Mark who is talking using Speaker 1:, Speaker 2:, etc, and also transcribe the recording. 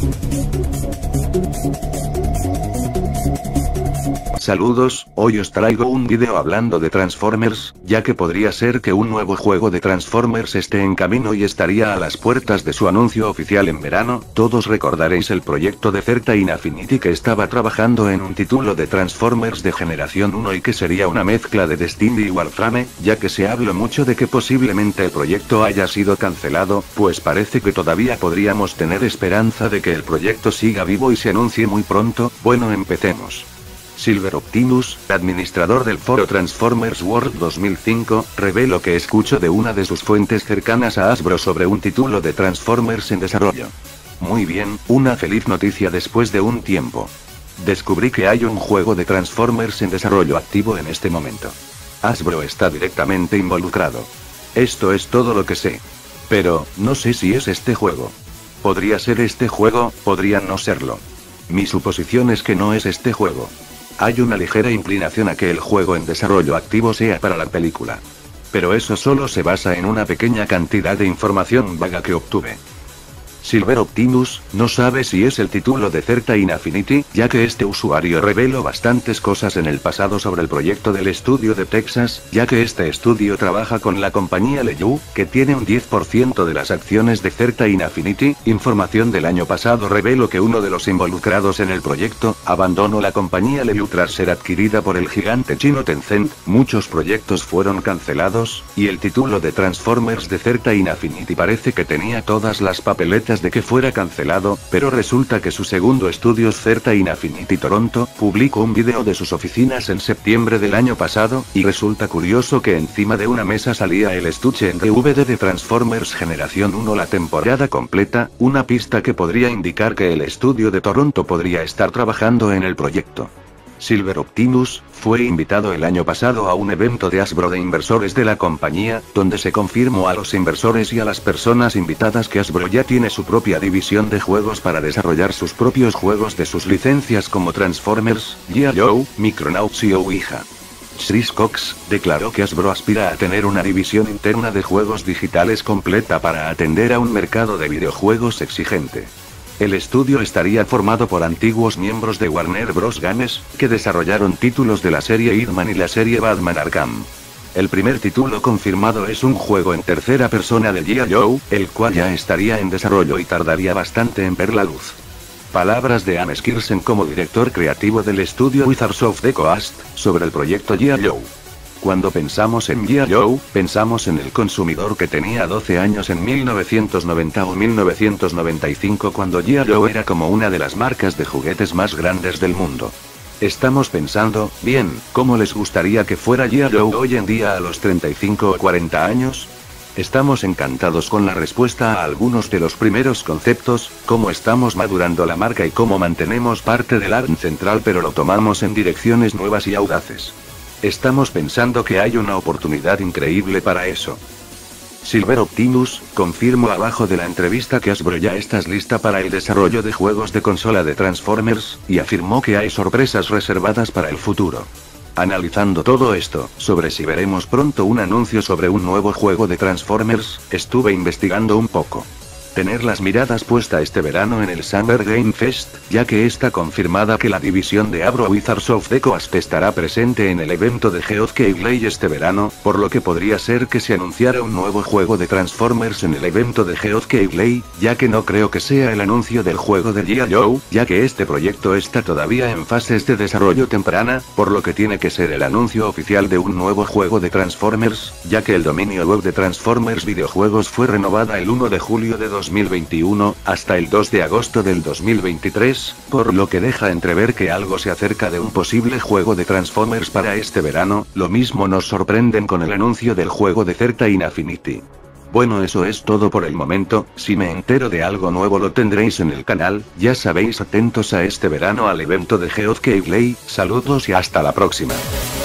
Speaker 1: Saludos, hoy os traigo un video hablando de Transformers, ya que podría ser que un nuevo juego de Transformers esté en camino y estaría a las puertas de su anuncio oficial en verano. Todos recordaréis el proyecto de Certain Affinity que estaba trabajando en un título de Transformers de generación 1 y que sería una mezcla de Destiny y Warframe, ya que se habló mucho de que posiblemente el proyecto haya sido cancelado, pues parece que todavía podríamos tener esperanza de que el proyecto siga vivo y se anuncie muy pronto. Bueno, empecemos. Silver Optimus, administrador del foro Transformers World 2005, reveló que escuchó de una de sus fuentes cercanas a Hasbro sobre un título de Transformers en desarrollo. Muy bien, una feliz noticia después de un tiempo. Descubrí que hay un juego de Transformers en desarrollo activo en este momento. Hasbro está directamente involucrado. Esto es todo lo que sé. Pero, no sé si es este juego. Podría ser este juego, podría no serlo. Mi suposición es que no es este juego. Hay una ligera inclinación a que el juego en desarrollo activo sea para la película. Pero eso solo se basa en una pequeña cantidad de información vaga que obtuve. Silver Optimus no sabe si es el título de Certain Affinity, ya que este usuario reveló bastantes cosas en el pasado sobre el proyecto del estudio de Texas, ya que este estudio trabaja con la compañía Leyu, que tiene un 10% de las acciones de Certain Affinity. Información del año pasado reveló que uno de los involucrados en el proyecto abandonó la compañía Leyu tras ser adquirida por el gigante chino Tencent. Muchos proyectos fueron cancelados, y el título de Transformers de Certain Affinity parece que tenía todas las papeletas de que fuera cancelado, pero resulta que su segundo estudio Certain Affinity Toronto publicó un video de sus oficinas en septiembre del año pasado, y resulta curioso que encima de una mesa salía el estuche en DVD de Transformers Generación 1 la temporada completa, una pista que podría indicar que el estudio de Toronto podría estar trabajando en el proyecto. Silver Optimus fue invitado el año pasado a un evento de Hasbro de inversores de la compañía, donde se confirmó a los inversores y a las personas invitadas que Hasbro ya tiene su propia división de juegos para desarrollar sus propios juegos de sus licencias como Transformers, G.I. Joe, Micronauts y Ouija. Chris Cox declaró que Hasbro aspira a tener una división interna de juegos digitales completa para atender a un mercado de videojuegos exigente. El estudio estaría formado por antiguos miembros de Warner Bros. Games, que desarrollaron títulos de la serie Hitman y la serie Batman Arkham. El primer título confirmado es un juego en tercera persona de G.I. Joe, el cual ya estaría en desarrollo y tardaría bastante en ver la luz. Palabras de Anne Skirsen como director creativo del estudio Wizards of the Coast, sobre el proyecto G.I. Joe. Cuando pensamos en G.I. Joe, pensamos en el consumidor que tenía 12 años en 1990 o 1995 cuando G.I. Joe era como una de las marcas de juguetes más grandes del mundo. Estamos pensando, bien, ¿cómo les gustaría que fuera G.I. Joe hoy en día a los 35 o 40 años? Estamos encantados con la respuesta a algunos de los primeros conceptos, cómo estamos madurando la marca y cómo mantenemos parte del arte central pero lo tomamos en direcciones nuevas y audaces. Estamos pensando que hay una oportunidad increíble para eso. Silver Optimus confirmó abajo de la entrevista que Hasbro ya está lista para el desarrollo de juegos de consola de Transformers, y afirmó que hay sorpresas reservadas para el futuro. Analizando todo esto, sobre si veremos pronto un anuncio sobre un nuevo juego de Transformers, estuve investigando un poco. Tener las miradas puestas este verano en el Summer Game Fest, ya que está confirmada que la división de Hasbro Wizards of the Coast estará presente en el evento de Geoff Keighley este verano, por lo que podría ser que se anunciara un nuevo juego de Transformers en el evento de Geoff Keighley, ya que no creo que sea el anuncio del juego de G.I. Joe, ya que este proyecto está todavía en fases de desarrollo temprana, por lo que tiene que ser el anuncio oficial de un nuevo juego de Transformers, ya que el dominio web de Transformers Videojuegos fue renovada el 1 de julio de 2021, hasta el 2 de agosto del 2023, por lo que deja entrever que algo se acerca de un posible juego de Transformers para este verano. Lo mismo nos sorprenden con el anuncio del juego de Certain Affinity. Bueno, eso es todo por el momento. Si me entero de algo nuevo lo tendréis en el canal, ya sabéis, atentos a este verano al evento de Geoff Keighley. Saludos y hasta la próxima.